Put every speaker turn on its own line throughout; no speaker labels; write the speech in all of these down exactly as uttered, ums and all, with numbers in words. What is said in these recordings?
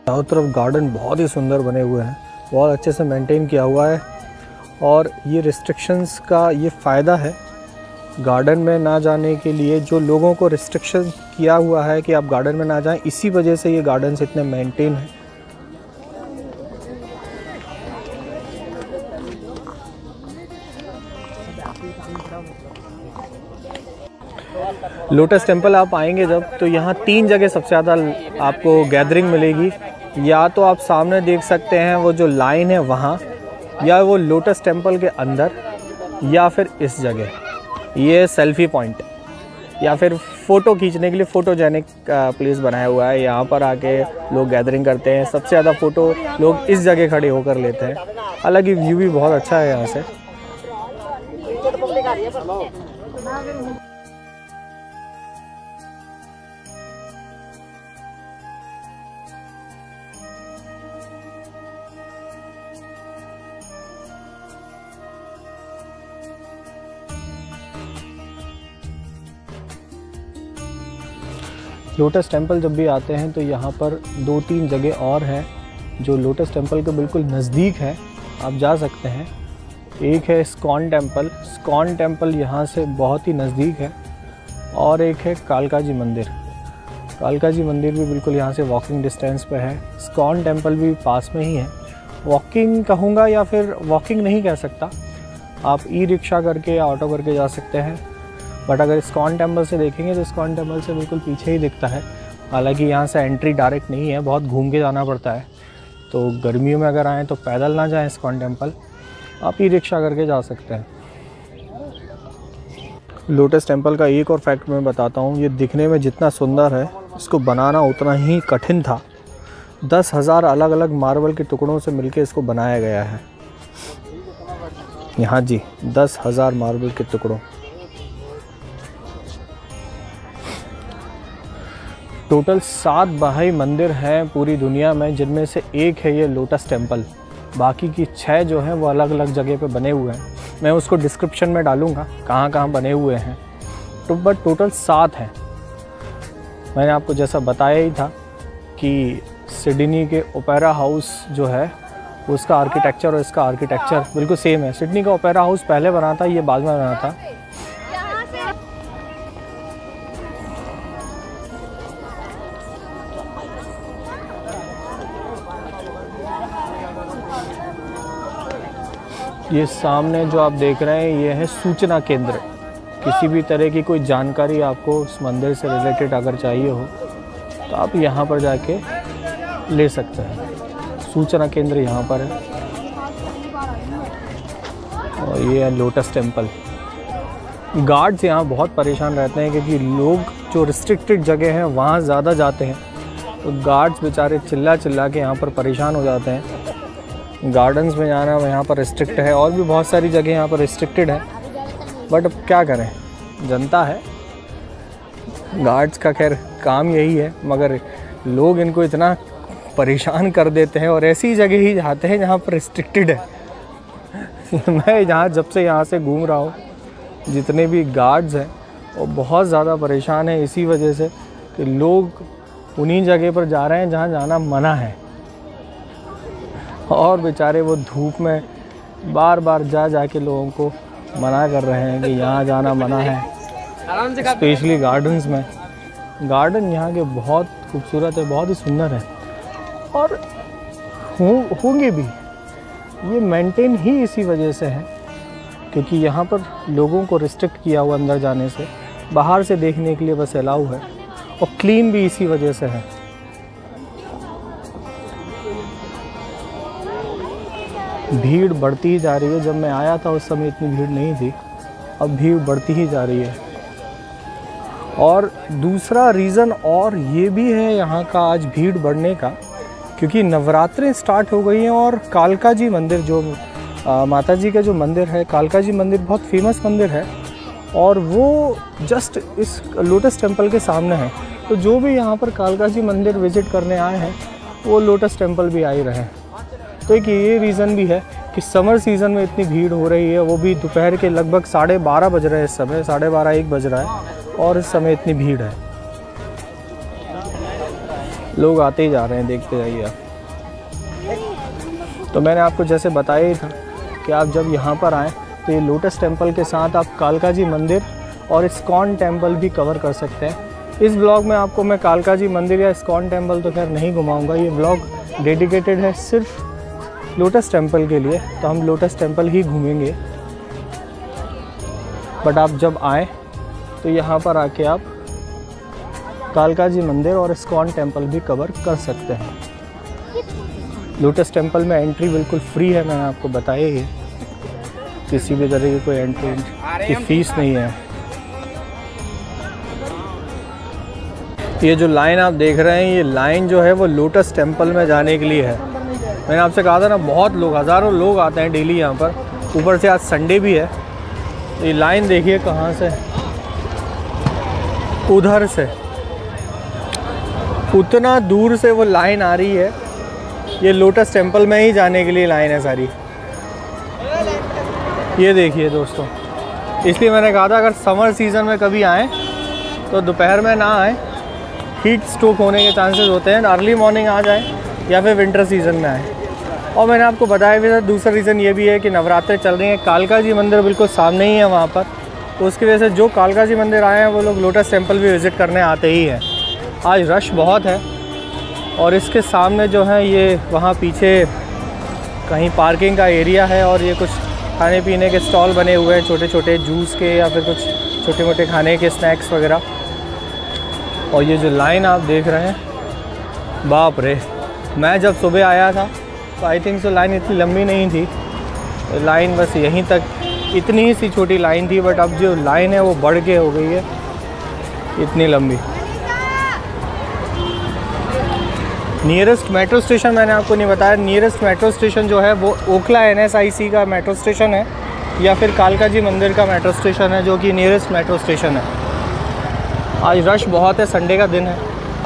चारों तरफ गार्डन बहुत ही सुंदर बने हुए हैं, बहुत अच्छे से मेंटेन किया हुआ है। और ये रिस्ट्रिक्शंस का ये फ़ायदा है गार्डन में ना जाने के लिए। जो लोगों को रिस्ट्रिक्शन किया हुआ है कि आप गार्डन में ना जाएं, इसी वजह से ये गार्डन्स इतने मेंटेन हैं। लोटस टेम्पल आप आएंगे जब, तो यहाँ तीन जगह सबसे ज़्यादा आपको गैदरिंग मिलेगी। या तो आप सामने देख सकते हैं वो जो लाइन है वहाँ, या वो लोटस टेम्पल के अंदर, या फिर इस जगह ये सेल्फी पॉइंट, या फिर फ़ोटो खींचने के लिए फ़ोटोजेनिक प्लेस बनाया हुआ है। यहाँ पर आके लोग गैदरिंग करते हैं। सबसे ज़्यादा फ़ोटो लोग इस जगह खड़े होकर लेते हैं। हालांकि व्यू भी बहुत अच्छा है यहाँ से। लोटस टेम्पल जब भी आते हैं तो यहाँ पर दो तीन जगह और हैं जो लोटस टेम्पल के बिल्कुल नज़दीक है, आप जा सकते हैं। एक है इस्कॉन टेम्पल, इस्कॉन टेम्पल यहाँ से बहुत ही नज़दीक है। और एक है कालका जी मंदिर, कालका जी मंदिर भी बिल्कुल यहाँ से वॉकिंग डिस्टेंस पे है। इस्कॉन टेम्पल भी पास में ही है। वॉकिंग कहूँगा या फिर वॉकिंग नहीं कह सकता, आप ई रिक्शा करके या ऑटो करके जा सकते हैं। बट अगर इस्कॉन टेम्पल से देखेंगे तो इस्कॉन टेम्पल से बिल्कुल पीछे ही दिखता है। हालांकि यहाँ से एंट्री डायरेक्ट नहीं है, बहुत घूम के जाना पड़ता है। तो गर्मियों में अगर आएँ तो पैदल ना जाएं इस्कॉन टेम्पल, आप ई रिक्शा करके जा सकते हैं। लोटस टेम्पल का एक और फैक्ट मैं बताता हूँ। ये दिखने में जितना सुंदर है, इसको बनाना उतना ही कठिन था। दस हज़ार अलग अलग मार्बल के टुकड़ों से मिलकर इसको बनाया गया है। यहाँ जी दस हज़ार मार्बल के टुकड़ों। टोटल सात बहाई मंदिर हैं पूरी दुनिया में, जिनमें से एक है ये लोटस टेम्पल। बाकी की छः जो हैं वो अलग अलग जगह पे बने हुए हैं। मैं उसको डिस्क्रिप्शन में डालूँगा कहाँ कहाँ बने हुए हैं। तो बट टोटल सात हैं। मैंने आपको जैसा बताया ही था कि सिडनी के ओपेरा हाउस जो है उसका आर्किटेक्चर और इसका आर्किटेक्चर बिल्कुल सेम है। सिडनी का ओपेरा हाउस पहले बना था, ये बाद में बना था। ये सामने जो आप देख रहे हैं ये है सूचना केंद्र। किसी भी तरह की कोई जानकारी आपको उस मंदिर से रिलेटेड अगर चाहिए हो तो आप यहाँ पर जाके ले सकते हैं। सूचना केंद्र यहाँ पर है। और ये है लोटस टेम्पल। गार्ड्स यहाँ बहुत परेशान रहते हैं क्योंकि लोग जो रिस्ट्रिक्टेड जगह हैं वहाँ ज़्यादा जाते हैं, तो गार्ड्स बेचारे चिल्ला चिल्ला के यहाँ पर परेशान हो जाते हैं। गार्डन्स में जाना यहाँ पर रिस्ट्रिक्ट है, और भी बहुत सारी जगह यहाँ पर रिस्ट्रिक्टेड है। बट अब क्या करें, जनता है, गार्ड्स का खैर काम यही है। मगर लोग इनको इतना परेशान कर देते हैं और ऐसी जगह ही जाते हैं जहाँ पर रिस्ट्रिक्टेड है। मैं जहाँ जब से यहाँ से घूम रहा हूँ, जितने भी गार्ड्स हैं वो बहुत ज़्यादा परेशान हैं इसी वजह से कि लोग उन्हीं जगह पर जा रहे हैं जहाँ जाना मना है। और बेचारे वो धूप में बार बार जा जा के लोगों को मना कर रहे हैं कि यहाँ जाना मना है। स्पेशली गार्डन्स में। गार्डन यहाँ के बहुत खूबसूरत है, बहुत ही सुंदर है, और हो, होंगे भी। ये मेंटेन ही इसी वजह से है क्योंकि यहाँ पर लोगों को रिस्ट्रिक्ट किया हुआ अंदर जाने से, बाहर से देखने के लिए बस अलाउ है। और क्लीन भी इसी वजह से है। भीड़ बढ़ती ही जा रही है। जब मैं आया था उस समय इतनी भीड़ नहीं थी, अब भीड़ बढ़ती ही जा रही है। और दूसरा रीज़न और ये भी है यहाँ का आज भीड़ बढ़ने का, क्योंकि नवरात्रें स्टार्ट हो गई हैं और कालका जी मंदिर जो आ, माता जी का जो मंदिर है, कालका जी मंदिर बहुत फेमस मंदिर है और वो जस्ट इस लोटस टेम्पल के सामने है। तो जो भी यहाँ पर कालका जी मंदिर विज़िट करने आए हैं वो लोटस टेम्पल भी आ ही रहे हैं। तो एक ये रीज़न भी है कि समर सीज़न में इतनी भीड़ हो रही है, वो भी दोपहर के लगभग साढ़े बारह बज रहे हैं इस समय, साढ़े बारह एक बज रहा है और इस समय इतनी भीड़ है। लोग आते ही जा रहे हैं, देखते जाइए आप। तो मैंने आपको जैसे बताया ही था कि आप जब यहाँ पर आएँ तो ये लोटस टेम्पल के साथ आप कालका जी मंदिर और इस्कॉन टेम्पल भी कवर कर सकते हैं। इस ब्लॉग में आपको मैं कालका जी मंदिर या इस्कॉन टेम्पल तो खैर नहीं घुमाऊंगा, ये ब्लॉग डेडिकेटेड है सिर्फ लोटस टेम्पल के लिए, तो हम लोटस टेम्पल ही घूमेंगे। बट आप जब आएँ तो यहाँ पर आके आप कालका जी मंदिर और इस्कॉन टेम्पल भी कवर कर सकते हैं। लोटस टेम्पल में एंट्री बिल्कुल फ्री है, मैंने आपको बताया ही है, किसी भी तरह की कोई एंट्री की फीस नहीं है। ये जो लाइन आप देख रहे हैं, ये लाइन जो है वो लोटस टेम्पल में जाने के लिए है। मैंने आपसे कहा था ना, बहुत लोग, हज़ारों लोग आते हैं डेली यहाँ पर, ऊपर से आज संडे भी है। तो ये लाइन देखिए कहाँ से, उधर से, उतना दूर से वो लाइन आ रही है। ये लोटस टेम्पल में ही जाने के लिए लाइन है सारी। ये देखिए दोस्तों, इसलिए मैंने कहा था अगर समर सीज़न में कभी आएँ तो दोपहर में ना आएँ, हीट स्ट्रोक होने के चांसेस होते हैं। अर्ली मॉर्निंग आ जाएँ या फिर विंटर सीज़न में आएँ। और मैंने आपको बताया भी था, दूसरा रीज़न ये भी है कि नवरात्रे चल रही हैं, कालका जी मंदिर बिल्कुल सामने ही है वहाँ पर, तो उसकी वजह से जो कालका जी मंदिर आए हैं वो लोग लोटस टेम्पल भी विज़िट करने आते ही हैं। आज रश बहुत है। और इसके सामने जो है ये वहाँ पीछे कहीं पार्किंग का एरिया है और ये कुछ खाने पीने के स्टॉल बने हुए हैं, छोटे छोटे जूस के या फिर कुछ छोटे मोटे खाने के स्नैक्स वगैरह। और ये जो लाइन आप देख रहे हैं, बाप रे, मैं जब सुबह आया था तो आई थिंक सो लाइन इतनी लंबी नहीं थी, लाइन बस यहीं तक इतनी ही सी छोटी लाइन थी। बट अब जो लाइन है वो बढ़ के हो गई है इतनी लंबी। नियरेस्ट मेट्रो स्टेशन मैंने आपको नहीं बताया, नियरेस्ट मेट्रो स्टेशन जो है वो Okhla N S I C का मेट्रो स्टेशन है या फिर कालका जी मंदिर का मेट्रो स्टेशन है, जो कि नियरेस्ट मेट्रो स्टेशन है। आज रश बहुत है, संडे का दिन है।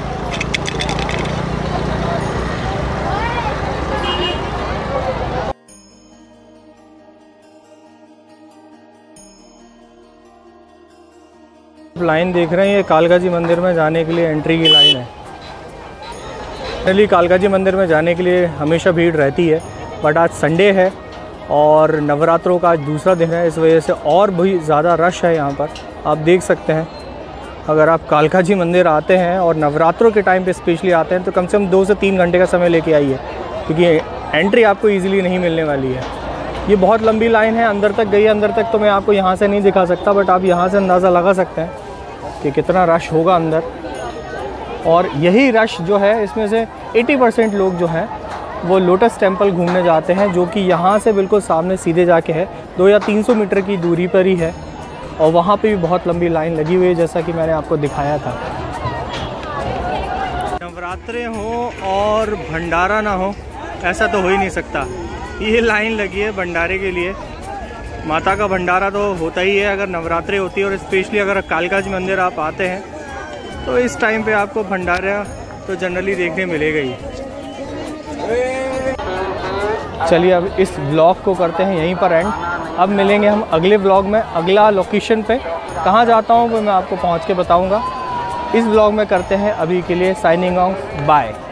लाइन देख रहे हैं, ये कालका जी मंदिर में जाने के लिए एंट्री की लाइन है। जनरली कालका जी मंदिर में जाने के लिए हमेशा भीड़ रहती है, बट आज संडे है और नवरात्रों का आज दूसरा दिन है, इस वजह से और भी ज़्यादा रश है यहाँ पर। आप देख सकते हैं, अगर आप कालका जी मंदिर आते हैं और नवरात्रों के टाइम पे स्पेशली आते हैं तो कम से कम दो से तीन घंटे का समय लेके आइए, क्योंकि एंट्री आपको ईजिली नहीं मिलने वाली है। ये बहुत लंबी लाइन है, अंदर तक गई है। अंदर तक तो मैं आपको यहाँ से नहीं दिखा सकता, बट आप यहाँ से अंदाज़ा लगा सकते हैं कि कितना रश होगा अंदर। और यही रश जो है, इसमें से अस्सी परसेंट लोग जो हैं वो लोटस टेम्पल घूमने जाते हैं, जो कि यहाँ से बिल्कुल सामने सीधे जाके है, दो या तीन सौ मीटर की दूरी पर ही है। और वहाँ पे भी बहुत लंबी लाइन लगी हुई है, जैसा कि मैंने आपको दिखाया था। नवरात्रे हो और भंडारा ना हो, ऐसा तो हो ही नहीं सकता। ये लाइन लगी है भंडारे के लिए। माता का भंडारा तो होता ही है अगर नवरात्रे होती है, और स्पेशली अगर कालका जी मंदिर आप आते हैं तो इस टाइम पे आपको भंडारा तो जनरली देखने मिलेगा ही। चलिए अब इस ब्लॉग को करते हैं यहीं पर एंड। अब मिलेंगे हम अगले ब्लॉग में, अगला लोकेशन पे कहाँ जाता हूँ वो मैं आपको पहुँच के बताऊँगा। इस ब्लॉग में करते हैं अभी के लिए साइनिंग ऑफ, बाय।